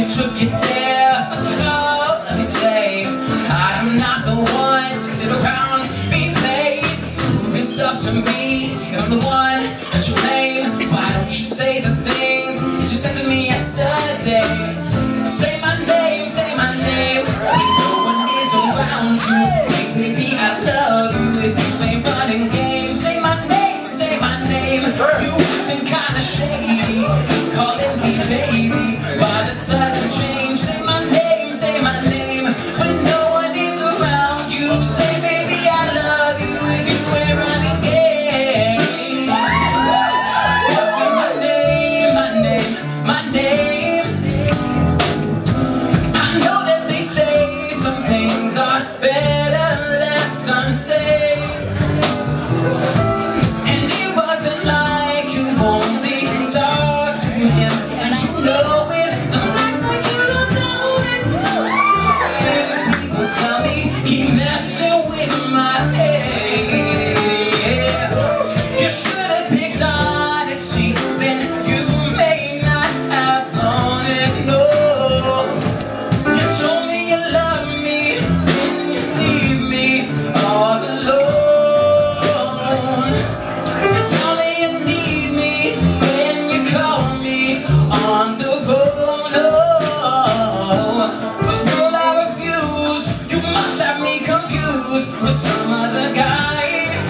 took it there. First of all, let me say, I am not the one to sit around, be played. Prove yourself to me, I'm the one that you blame. Why don't you say the things that you said to me yesterday? Say my name, when no one is around you. Say, baby, I love you if you ain't running games. Say my name, you acting kinda shady, you calling me baby. Why the sudden change? Say my name, when no one is around you. Say, baby, I love you if you ain't running games. Say my name. I know that they say some things are better left unsaid. And it wasn't like you only talked to him, and you know it. Don't act like you don't know it. And people tell me he messing with my head. You should have picked honesty, then you may not have known it. No, you told me you love me, then you leave me all alone. You tell me you need me when you call me on the phone. Oh, but girl, I refuse. You must have me confused with some other guy.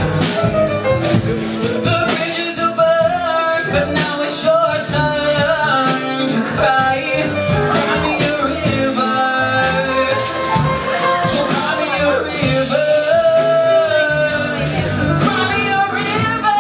The bridges are burned, but now it's your turn to cry. Cry me a river. So cry me a river. Cry me a river.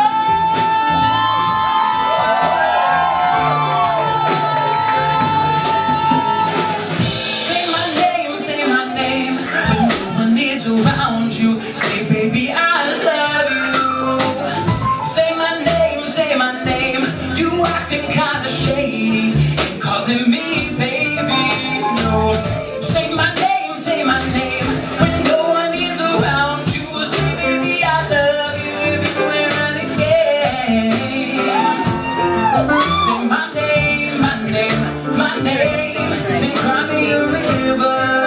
Say my name, when no one is around you. Say, baby, I love you. Say my name, you acting kinda shady, ain't calling me baby. No, say my name, when no one is around you. Say, baby, I love you if you ain't running games. Say my name, then cry me a river.